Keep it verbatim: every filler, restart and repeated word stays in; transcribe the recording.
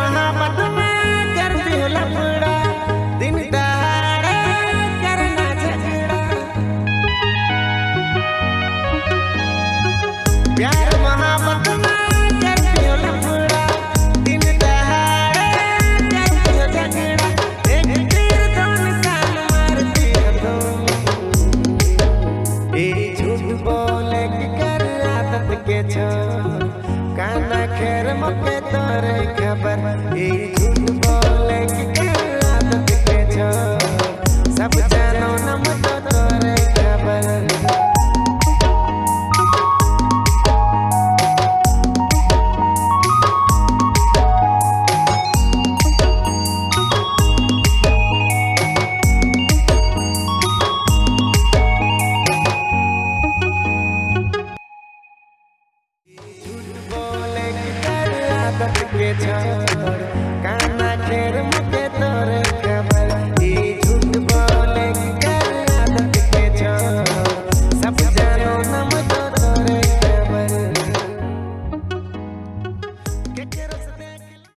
मोहब्बत में करती हूँ लफड़ा, दिन दहाड़े करना झगड़ा। प्यार मोहब्बत में करती हूँ लफड़ा, दिन दहाड़े करती हूँ झगड़ा। एक तीर दो निशान मारती है तुम, ये झूठ बोले की कर आदत के छोड़, काना खैर मौके तोरे खबर। ये झूठ बोले की कर आदत के छोड़, सब जानो न मत तोरे खबर। झूठ बोले की कर आदत के छोड़,